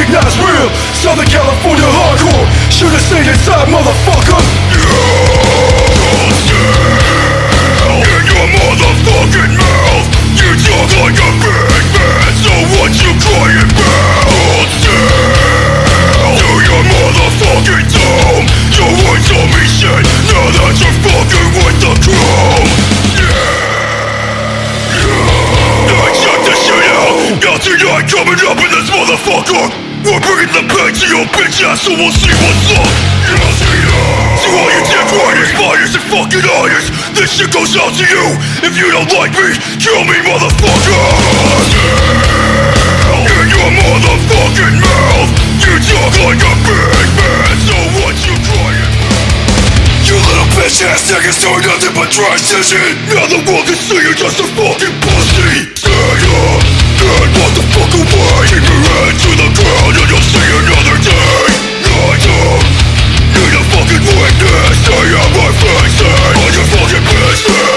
recognize real Southern California hardcore. Should've stayed inside, motherfucker. In your motherfucking mouth, you talk like a big man. So what you crying about? Hold still to your motherfucking dome. Your words told me shit. Now that you're fucking with the chrome. I check this shit out. Now tonight coming up in this motherfucker. We're bringing the pain to your bitch ass, so we'll see what's up. To all you dick riders, spiders and fucking liars, this shit goes out to you. If you don't like me, kill me, motherfucker. In your motherfucking mouth, you talk like a big man. So what you crying about? You little bitch ass niggas doing nothing but trash shit. Now the world can see you're just a fucking pussy. Stand up and walk the fuck away. Keep your head to the ground and you'll see another day. I don't need a fucking witness. Stay out my face and mind your fucking business.